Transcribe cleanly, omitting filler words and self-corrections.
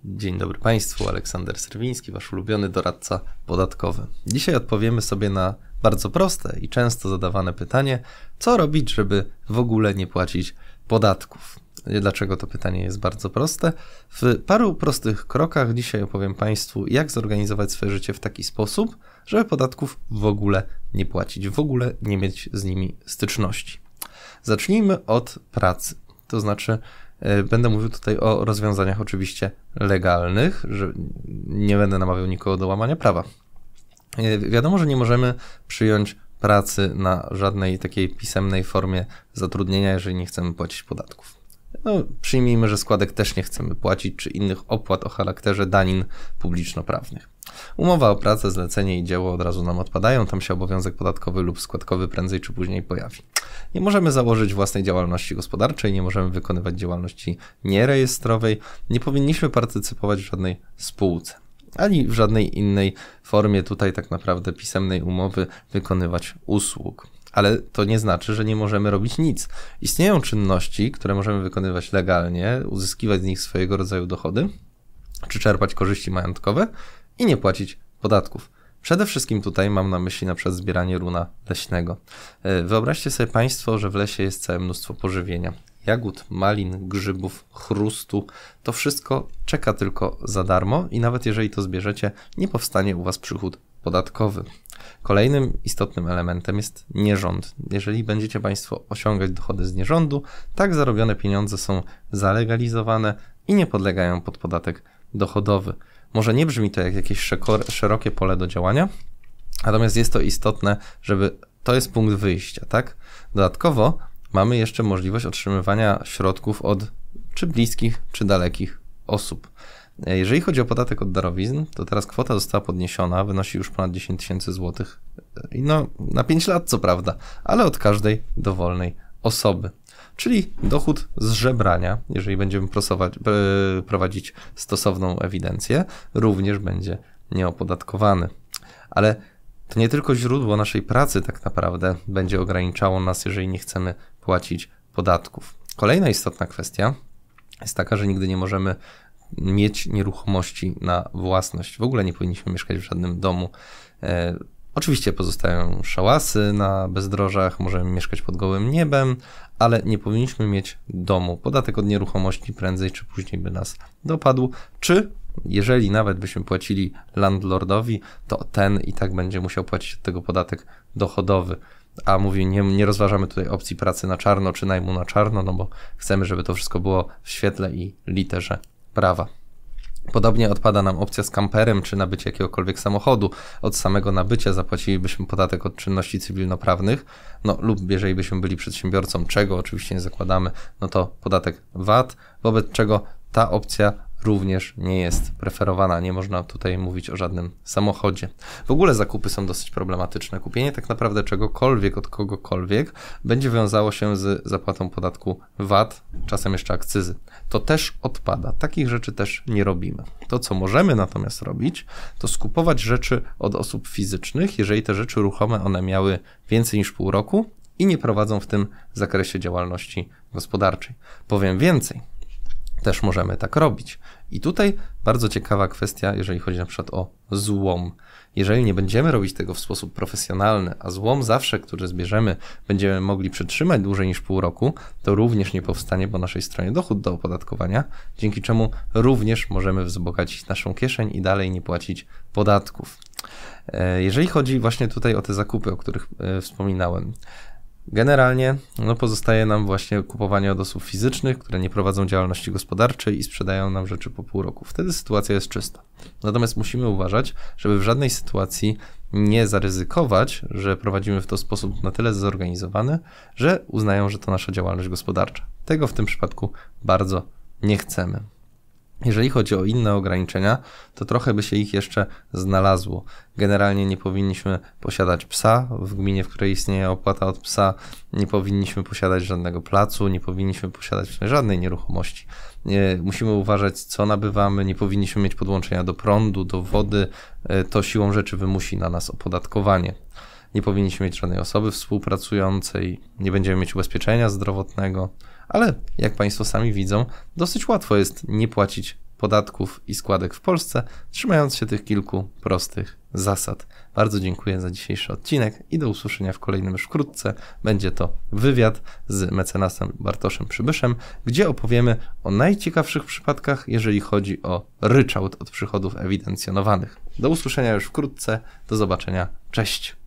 Dzień dobry Państwu, Aleksander Serwiński, Wasz ulubiony doradca podatkowy. Dzisiaj odpowiemy sobie na bardzo proste i często zadawane pytanie, co robić, żeby w ogóle nie płacić podatków. Dlaczego to pytanie jest bardzo proste? W paru prostych krokach dzisiaj opowiem Państwu, jak zorganizować swoje życie w taki sposób, żeby podatków w ogóle nie płacić, w ogóle nie mieć z nimi styczności. Zacznijmy od pracy, to znaczy będę mówił tutaj o rozwiązaniach oczywiście legalnych, że nie będę namawiał nikogo do łamania prawa. Wiadomo, że nie możemy przyjąć pracy na żadnej takiej pisemnej formie zatrudnienia, jeżeli nie chcemy płacić podatków. Przyjmijmy, że składek też nie chcemy płacić, czy innych opłat o charakterze danin publiczno-prawnych. Umowa o pracę, zlecenie i dzieło od razu nam odpadają, tam się obowiązek podatkowy lub składkowy prędzej czy później pojawi. Nie możemy założyć własnej działalności gospodarczej, nie możemy wykonywać działalności nierejestrowej, nie powinniśmy partycypować w żadnej spółce, ani w żadnej innej formie tutaj tak naprawdę pisemnej umowy wykonywać usług. Ale to nie znaczy, że nie możemy robić nic. Istnieją czynności, które możemy wykonywać legalnie, uzyskiwać z nich swojego rodzaju dochody, czy czerpać korzyści majątkowe i nie płacić podatków. Przede wszystkim tutaj mam na myśli na przykład zbieranie runa leśnego. Wyobraźcie sobie Państwo, że w lesie jest całe mnóstwo pożywienia. Jagód, malin, grzybów, chrustu. To wszystko czeka tylko za darmo i nawet jeżeli to zbierzecie, nie powstanie u Was przychód podatkowy. Kolejnym istotnym elementem jest nierząd. Jeżeli będziecie Państwo osiągać dochody z nierządu, tak zarobione pieniądze są zalegalizowane i nie podlegają pod podatek dochodowy. Może nie brzmi to jak jakieś szerokie pole do działania, natomiast jest to istotne, żeby to jest punkt wyjścia, tak? Dodatkowo mamy jeszcze możliwość otrzymywania środków od czy bliskich, czy dalekich osób. Jeżeli chodzi o podatek od darowizn, to teraz kwota została podniesiona, wynosi już ponad 10 tysięcy złotych. Na 5 lat co prawda, ale od każdej dowolnej osoby. Czyli dochód z żebrania, jeżeli będziemy prowadzić stosowną ewidencję, również będzie nieopodatkowany. Ale to nie tylko źródło naszej pracy tak naprawdę będzie ograniczało nas, jeżeli nie chcemy płacić podatków. Kolejna istotna kwestia jest taka, że nigdy nie możemy mieć nieruchomości na własność. W ogóle nie powinniśmy mieszkać w żadnym domu. Oczywiście pozostają szałasy na bezdrożach, możemy mieszkać pod gołym niebem, ale nie powinniśmy mieć domu. Podatek od nieruchomości prędzej czy później by nas dopadł, czy jeżeli nawet byśmy płacili landlordowi, to ten i tak będzie musiał płacić od tego podatek dochodowy. A mówię, nie rozważamy tutaj opcji pracy na czarno czy najmu na czarno, no bo chcemy, żeby to wszystko było w świetle i literze prawa. Podobnie odpada nam opcja z kamperem czy nabycie jakiegokolwiek samochodu. Od samego nabycia zapłacilibyśmy podatek od czynności cywilnoprawnych, lub jeżeli byśmy byli przedsiębiorcą, czego oczywiście nie zakładamy, to podatek VAT, wobec czego ta opcja również nie jest preferowana. Nie można tutaj mówić o żadnym samochodzie. W ogóle zakupy są dosyć problematyczne. Kupienie tak naprawdę czegokolwiek od kogokolwiek będzie wiązało się z zapłatą podatku VAT, czasem jeszcze akcyzy. To też odpada. Takich rzeczy też nie robimy. To, co możemy natomiast robić, to skupować rzeczy od osób fizycznych, jeżeli te rzeczy ruchome one miały więcej niż pół roku i nie prowadzą w tym zakresie działalności gospodarczej. Powiem więcej. Też możemy tak robić. I tutaj bardzo ciekawa kwestia, jeżeli chodzi na przykład o złom. Jeżeli nie będziemy robić tego w sposób profesjonalny, a złom zawsze, który zbierzemy, będziemy mogli przetrzymać dłużej niż pół roku, to również nie powstanie po naszej stronie dochód do opodatkowania, dzięki czemu również możemy wzbogacić naszą kieszeń i dalej nie płacić podatków. Jeżeli chodzi właśnie tutaj o te zakupy, o których wspominałem, generalnie pozostaje nam właśnie kupowanie od osób fizycznych, które nie prowadzą działalności gospodarczej i sprzedają nam rzeczy po pół roku. Wtedy sytuacja jest czysta. Natomiast musimy uważać, żeby w żadnej sytuacji nie zaryzykować, że prowadzimy w to sposób na tyle zorganizowany, że uznają, że to nasza działalność gospodarcza. Tego w tym przypadku bardzo nie chcemy. Jeżeli chodzi o inne ograniczenia, to trochę by się ich jeszcze znalazło. Generalnie nie powinniśmy posiadać psa w gminie, w której istnieje opłata od psa, nie powinniśmy posiadać żadnego placu, nie powinniśmy posiadać żadnej nieruchomości. Musimy uważać, co nabywamy, nie powinniśmy mieć podłączenia do prądu, do wody, to siłą rzeczy wymusi na nas opodatkowanie. Nie powinniśmy mieć żadnej osoby współpracującej, nie będziemy mieć ubezpieczenia zdrowotnego, ale jak Państwo sami widzą, dosyć łatwo jest nie płacić podatków i składek w Polsce, trzymając się tych kilku prostych zasad. Bardzo dziękuję za dzisiejszy odcinek i do usłyszenia w kolejnym już wkrótce. Będzie to wywiad z mecenasem Bartoszem Przybyszem, gdzie opowiemy o najciekawszych przypadkach, jeżeli chodzi o ryczałt od przychodów ewidencjonowanych. Do usłyszenia już wkrótce, do zobaczenia, cześć!